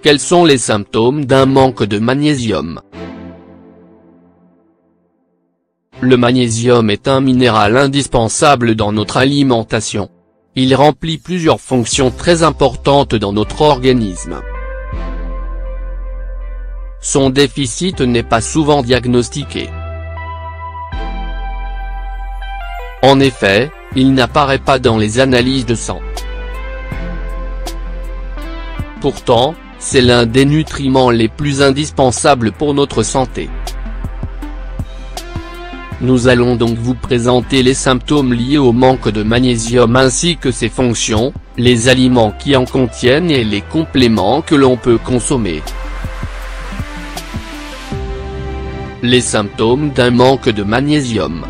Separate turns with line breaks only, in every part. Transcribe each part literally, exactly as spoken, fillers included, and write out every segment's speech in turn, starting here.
Quels sont les symptômes d'un manque de magnésium? Le magnésium est un minéral indispensable dans notre alimentation. Il remplit plusieurs fonctions très importantes dans notre organisme. Son déficit n'est pas souvent diagnostiqué. En effet, il n'apparaît pas dans les analyses de sang. Pourtant, c'est l'un des nutriments les plus indispensables pour notre santé. Nous allons donc vous présenter les symptômes liés au manque de magnésium ainsi que ses fonctions, les aliments qui en contiennent et les compléments que l'on peut consommer. Les symptômes d'un manque de magnésium.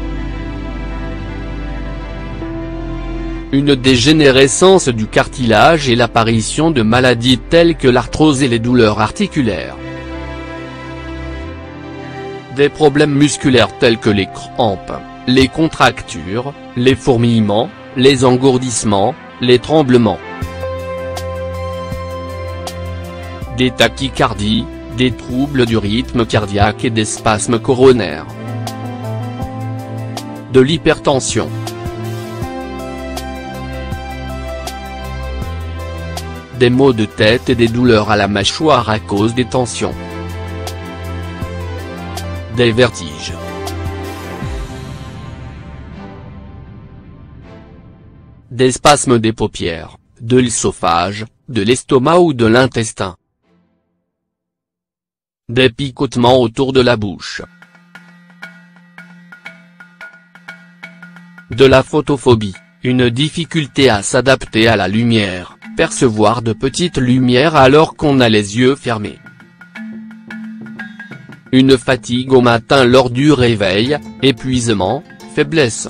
Une dégénérescence du cartilage et l'apparition de maladies telles que l'arthrose et les douleurs articulaires. Des problèmes musculaires tels que les crampes, les contractures, les fourmillements, les engourdissements, les tremblements. Des tachycardies, des troubles du rythme cardiaque et des spasmes coronaires. De l'hypertension. Des maux de tête et des douleurs à la mâchoire à cause des tensions. Des vertiges. Des spasmes des paupières, de l'œsophage, de l'estomac ou de l'intestin. Des picotements autour de la bouche. De la photophobie, une difficulté à s'adapter à la lumière, percevoir de petites lumières alors qu'on a les yeux fermés. Une fatigue au matin lors du réveil, épuisement, faiblesse.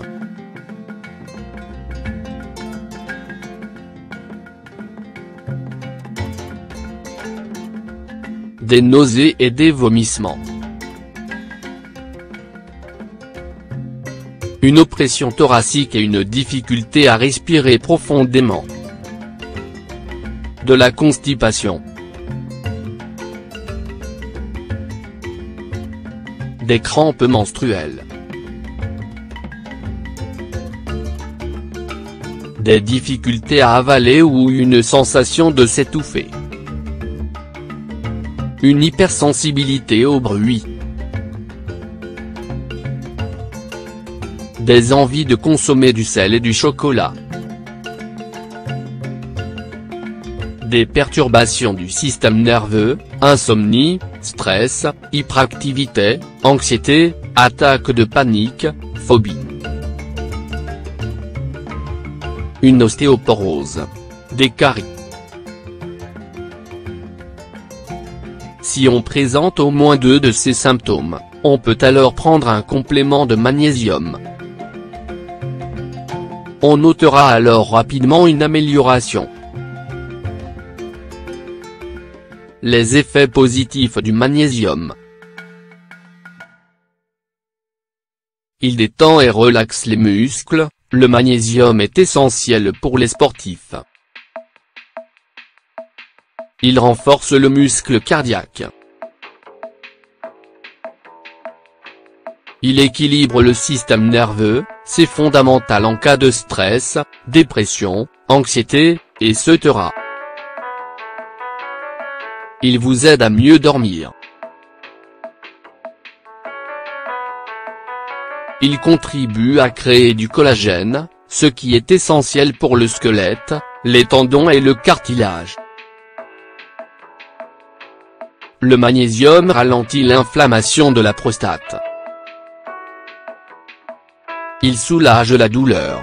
Des nausées et des vomissements. Une oppression thoracique et une difficulté à respirer profondément. De la constipation. Des crampes menstruelles. Des difficultés à avaler ou une sensation de s'étouffer. Une hypersensibilité au bruit. Des envies de consommer du sel et du chocolat. Des perturbations du système nerveux, insomnie, stress, hyperactivité, anxiété, attaque de panique, phobie. Une ostéoporose. Des caries. Si on présente au moins deux de ces symptômes, on peut alors prendre un complément de magnésium. On notera alors rapidement une amélioration. Les effets positifs du magnésium. Il détend et relaxe les muscles, le magnésium est essentiel pour les sportifs. Il renforce le muscle cardiaque. Il équilibre le système nerveux, c'est fondamental en cas de stress, dépression, anxiété, et cetera. Il vous aide à mieux dormir. Il contribue à créer du collagène, ce qui est essentiel pour le squelette, les tendons et le cartilage. Le magnésium ralentit l'inflammation de la prostate. Il soulage la douleur.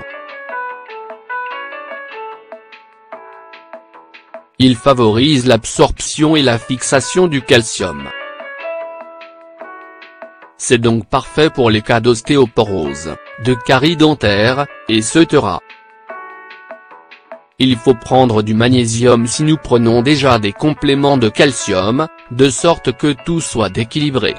Il favorise l'absorption et la fixation du calcium. C'est donc parfait pour les cas d'ostéoporose, de caries dentaires, et cetera. Il faut prendre du magnésium si nous prenons déjà des compléments de calcium, de sorte que tout soit équilibré.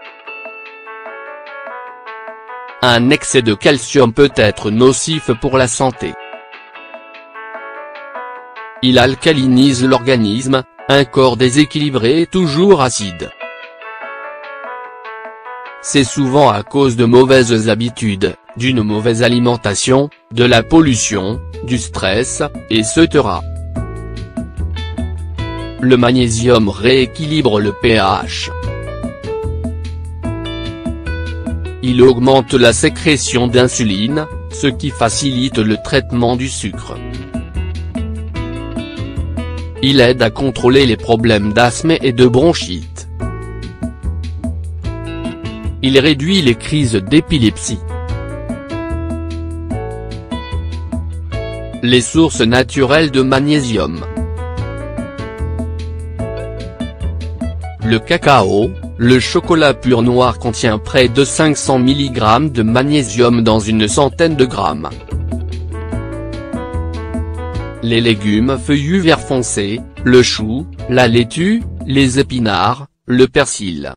Un excès de calcium peut être nocif pour la santé. Il alcalinise l'organisme, un corps déséquilibré et toujours acide. C'est souvent à cause de mauvaises habitudes, d'une mauvaise alimentation, de la pollution, du stress, et cetera. Le magnésium rééquilibre le pH. Il augmente la sécrétion d'insuline, ce qui facilite le traitement du sucre. Il aide à contrôler les problèmes d'asthme et de bronchite. Il réduit les crises d'épilepsie. Les sources naturelles de magnésium. Le cacao, le chocolat pur noir contient près de cinq cents milligrammes de magnésium dans une centaine de grammes. Les légumes feuillus vert foncé, le chou, la laitue, les épinards, le persil.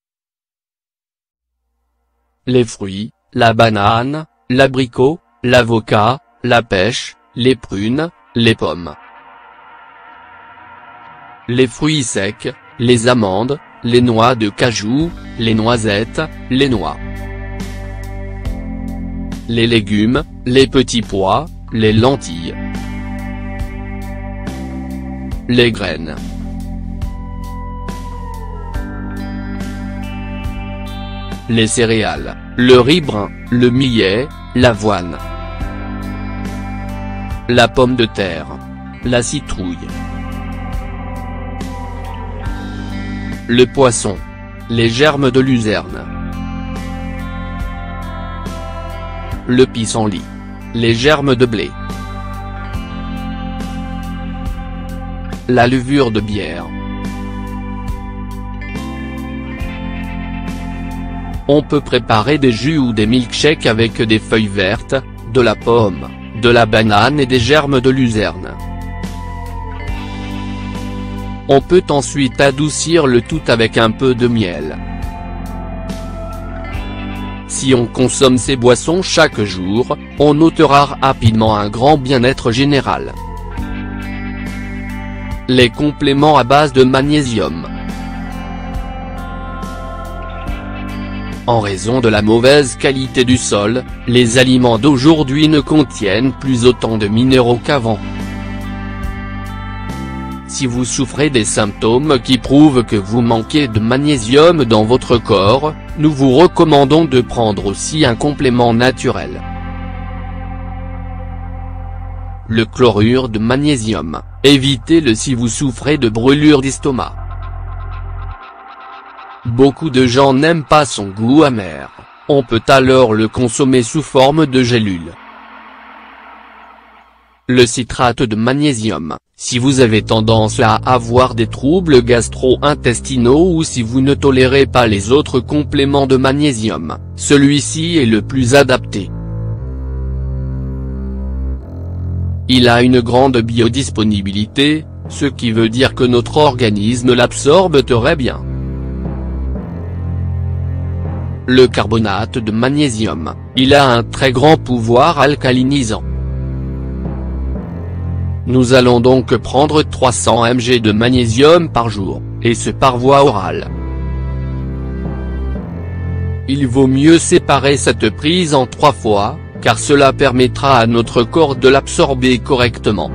Les fruits, la banane, l'abricot, l'avocat, la pêche, les prunes, les pommes. Les fruits secs, les amandes, les noix de cajou, les noisettes, les noix. Les légumes, les petits pois, les lentilles. Les graines. Les céréales, le riz brun, le millet, l'avoine. La pomme de terre. La citrouille. Le poisson. Les germes de luzerne. Le pissenlit. Les germes de blé. La levure de bière. On peut préparer des jus ou des milkshakes avec des feuilles vertes, de la pomme, de la banane et des germes de luzerne. On peut ensuite adoucir le tout avec un peu de miel. Si on consomme ces boissons chaque jour, on notera rapidement un grand bien-être général. Les compléments à base de magnésium. En raison de la mauvaise qualité du sol, les aliments d'aujourd'hui ne contiennent plus autant de minéraux qu'avant. Si vous souffrez des symptômes qui prouvent que vous manquez de magnésium dans votre corps, nous vous recommandons de prendre aussi un complément naturel. Le chlorure de magnésium, évitez-le si vous souffrez de brûlures d'estomac. Beaucoup de gens n'aiment pas son goût amer, on peut alors le consommer sous forme de gélule. Le citrate de magnésium, si vous avez tendance à avoir des troubles gastro-intestinaux ou si vous ne tolérez pas les autres compléments de magnésium, celui-ci est le plus adapté. Il a une grande biodisponibilité, ce qui veut dire que notre organisme l'absorbe très bien. Le carbonate de magnésium, il a un très grand pouvoir alcalinisant. Nous allons donc prendre trois cents milligrammes de magnésium par jour, et ce par voie orale. Il vaut mieux séparer cette prise en trois fois, car cela permettra à notre corps de l'absorber correctement.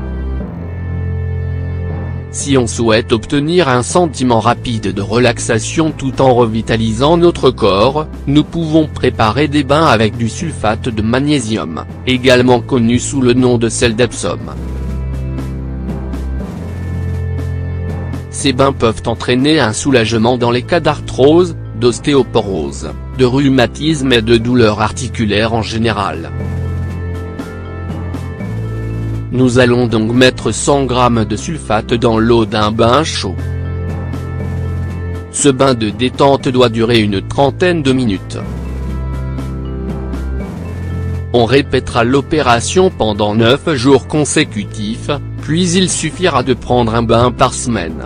Si on souhaite obtenir un sentiment rapide de relaxation tout en revitalisant notre corps, nous pouvons préparer des bains avec du sulfate de magnésium, également connu sous le nom de sel d'Epsom. Ces bains peuvent entraîner un soulagement dans les cas d'arthrose, d'ostéoporose, de rhumatisme et de douleurs articulaires en général. Nous allons donc mettre cent grammes de sulfate dans l'eau d'un bain chaud. Ce bain de détente doit durer une trentaine de minutes. On répétera l'opération pendant neuf jours consécutifs, puis il suffira de prendre un bain par semaine.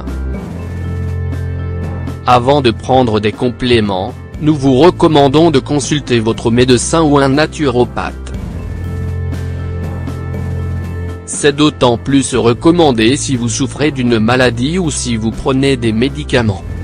Avant de prendre des compléments, nous vous recommandons de consulter votre médecin ou un naturopathe. C'est d'autant plus recommandé si vous souffrez d'une maladie ou si vous prenez des médicaments.